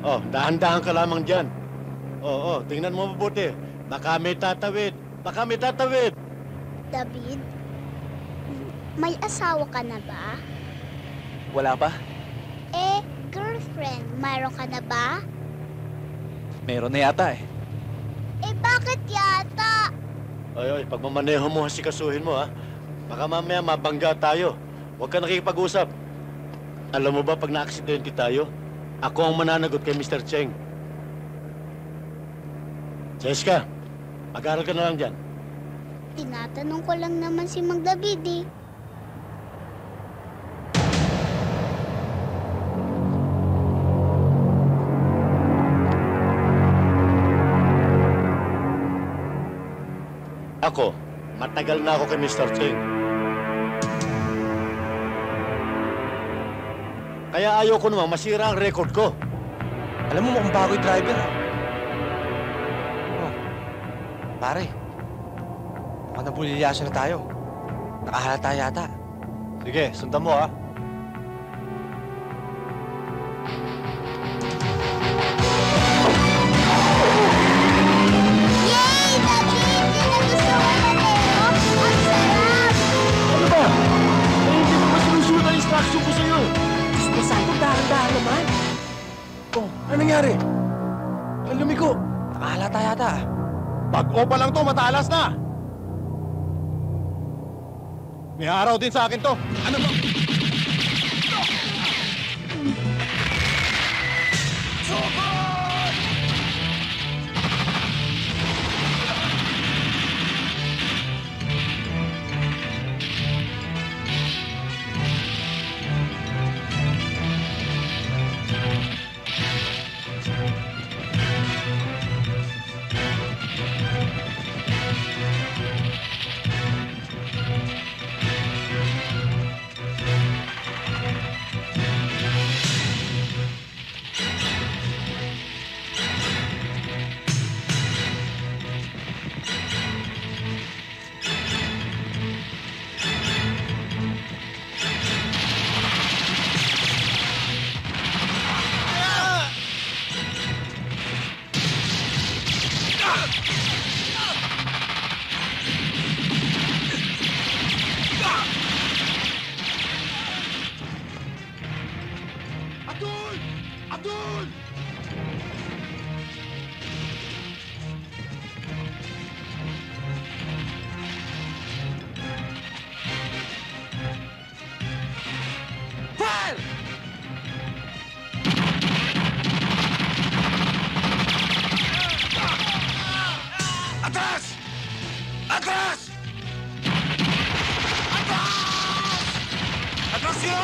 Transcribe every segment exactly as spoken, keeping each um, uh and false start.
Oh, dahan-dahan ka lamang dyan. Oo, oh, tingnan mo mabuti. Baka may tatawid. Baka may tatawid. David, may asawa ka na ba? Wala pa. Eh, girlfriend, mayroon ka na ba? Meron na yata eh. Eh, bakit yata? Ay, ay, pagmamaneho mo, sikasuhin mo, ha? Baka mamaya mabangga tayo. Huwag ka nakikipag-usap. Alam mo ba, pag na-aksidente tayo, ako ang mananagot kay Mister Cheng. Jessica, mag-aral ka na lang dyan. Tinatanong ko lang naman si Mang David eh. Ako, matagal na ako kay Mister Cheng. Kaya ayaw ko naman masira ang record ko. Alam mo mukhang bago yung driver ah. Oh, pare. Mukhang nabulilyaso na tayo. Nakahalata yata. Sige, sundan mo, ha? Yay! David! Yan ang gusto ko na Leo! Ang sarap! Ano ba? Eh, hindi mo ba sinusunod ang instruction ko sa'yo? Desperado, dahan-dahan naman. Oh, ano nangyari? Ang lumiko. Nakahalata yata ah. Pag-o pa lang to, matalas na. May araw din sa akin to. Ano ba? Abdul! Abdul! Fire! Atras! Atras! Atras! Atras kayo!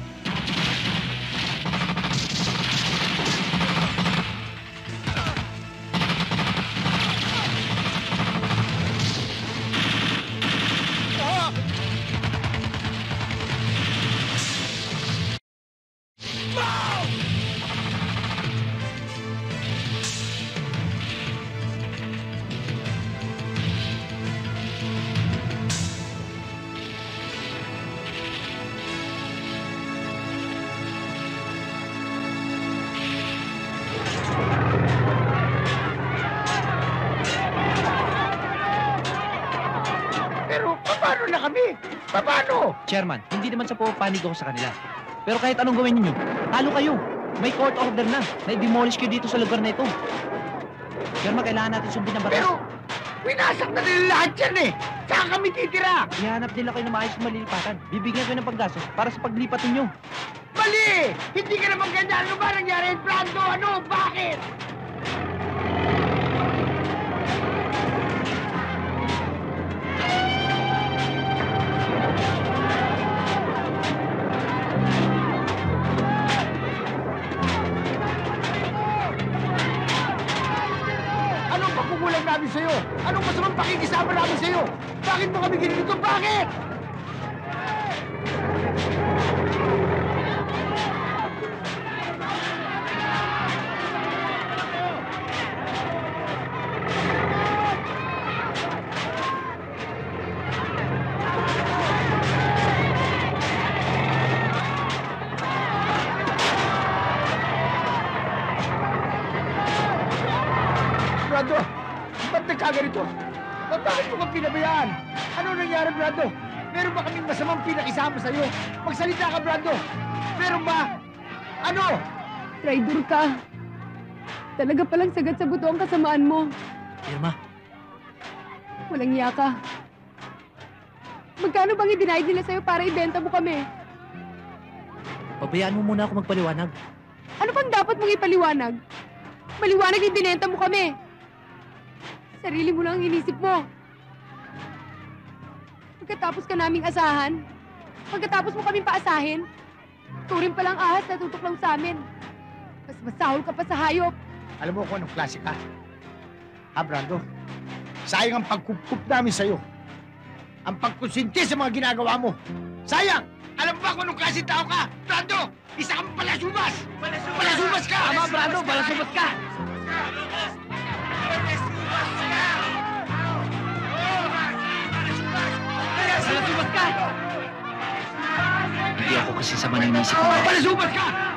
Pero paano na kami? Paano? Chairman, hindi naman sa pupanig ako sa kanila. Pero kahit anong gawin ninyo, talo kayo. May court order na. Na-demolish kayo dito sa lugar na ito. Chairman, kailangan natin sundin ang batas. Pero winasak na nila lahat yan eh. Saan kami titira? Ihanap nila kayo na maayos na malilipatan. Bibigyan kayo ng paggastos para sa paglipat ninyo. Mali! Hindi ka naman ganyan. Ano ba nangyari? Plano? Ano? Bakit? Anong pagkukulang namin sa'yo? Anong masamang pakikisama namin sa'yo? Bakit mo kami ginito? Bakit? Brando? Ba't nagkaganito? Ba't bakit mo kang pinabayaan? Ano nangyari, Brando? Meron ba kaming masamang pinakisama sa'yo? Magsalita ka, Brando! Meron ba? Ano? Traitor ka. Talaga palang sagat sa buto ang kasamaan mo. Irma, Walang iya ka. Magkano bang i-denied nila sa'yo para ibenta mo kami? pabayaan mo muna ako magpaliwanag. Ano pang dapat mong ipaliwanag? Maliwanag yung binenta mo kami. Sarili mo lang ang inisip mo. Pagkatapos ka naming asahan, pagkatapos mo kaming paasahin, turing palang ahas na tutok lang sa amin. Mas masahol ka pa sa hayop. Alam mo kung anong klase ka? Ha, Brando? Sayang ang pagkukup namin sa'yo. Ang pagkusinti sa mga ginagawa mo. Sayang! Alam mo ba kung anong klase tao ka? Brando! Isa kang palasubas! Palasubas ka! Tama, Brando, palasubas ka! Palasubas ka! Hindi ako kasi sa maninisip mo. Palasubas ka!